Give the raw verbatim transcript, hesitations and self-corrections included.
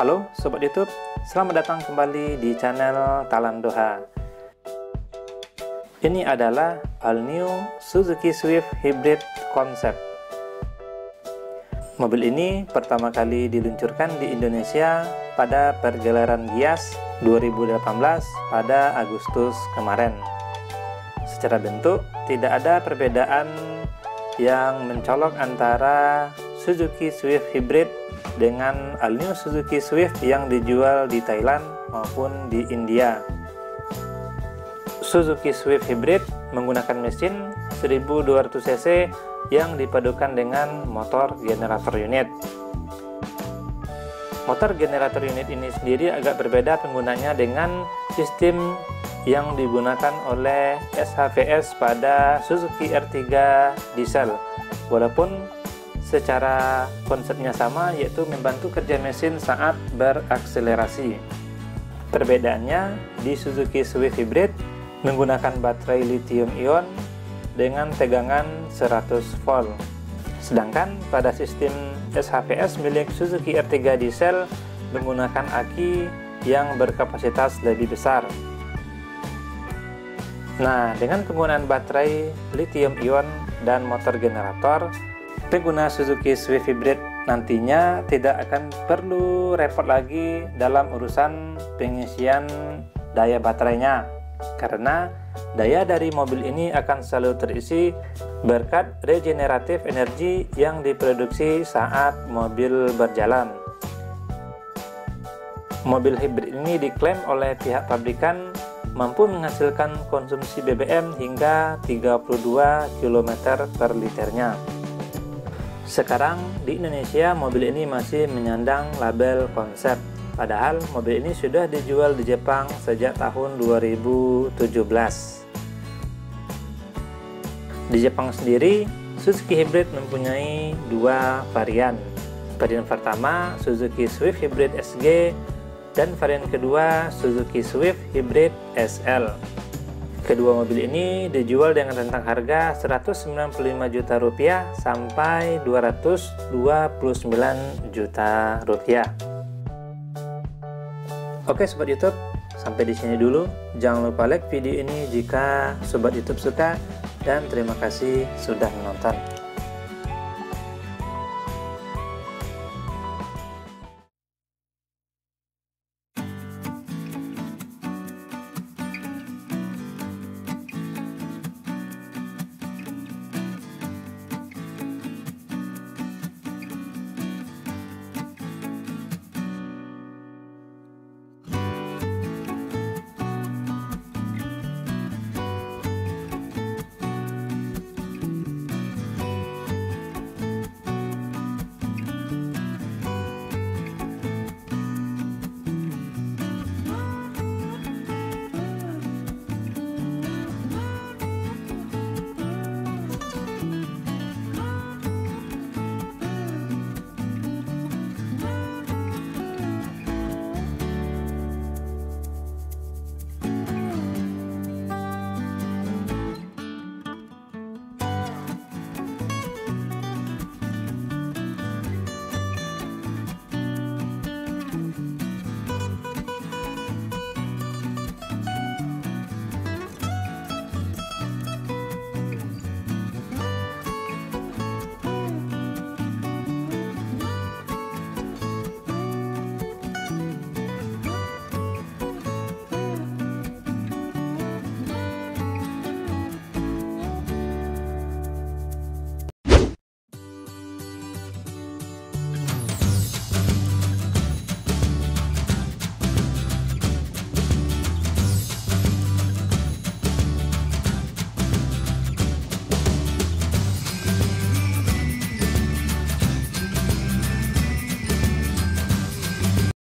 Halo Sobat YouTube, selamat datang kembali di channel Talan Doha. Ini adalah all new Suzuki Swift Hybrid Concept. Mobil ini pertama kali diluncurkan di Indonesia pada pergelaran Gias dua ribu delapan belas pada Agustus kemarin. Secara bentuk tidak ada perbedaan yang mencolok antara Suzuki Swift Hybrid dengan all new Suzuki Swift yang dijual di Thailand maupun di India. Suzuki Swift Hybrid menggunakan mesin seribu dua ratus cc yang dipadukan dengan motor generator unit. Motor generator unit ini sendiri agak berbeda penggunanya dengan sistem yang digunakan oleh S H V S pada Suzuki R tiga diesel. Walaupun secara konsepnya sama, yaitu membantu kerja mesin saat berakselerasi. Perbedaannya, di Suzuki Swift Hybrid menggunakan baterai lithium ion dengan tegangan seratus volt. Sedangkan pada sistem S H V S milik Suzuki R tiga diesel menggunakan aki yang berkapasitas lebih besar. Nah, dengan penggunaan baterai lithium ion dan motor generator, pengguna Suzuki Swift Hybrid nantinya tidak akan perlu repot lagi dalam urusan pengisian daya baterainya, karena daya dari mobil ini akan selalu terisi berkat regeneratif energi yang diproduksi saat mobil berjalan. Mobil hybrid ini diklaim oleh pihak pabrikan mampu menghasilkan konsumsi B B M hingga tiga puluh dua kilometer per liternya. Sekarang di Indonesia mobil ini masih menyandang label konsep, padahal mobil ini sudah dijual di Jepang sejak tahun dua ribu tujuh belas. Di Jepang sendiri, Suzuki Hybrid mempunyai dua varian. Varian pertama Suzuki Swift Hybrid S G dan varian kedua Suzuki Swift Hybrid S L. Kedua mobil ini dijual dengan rentang harga seratus sembilan puluh lima juta rupiah sampai dua ratus dua puluh sembilan juta rupiah. Oke Sobat YouTube, sampai di sini dulu. Jangan lupa like video ini jika Sobat YouTube suka, dan terima kasih sudah menonton.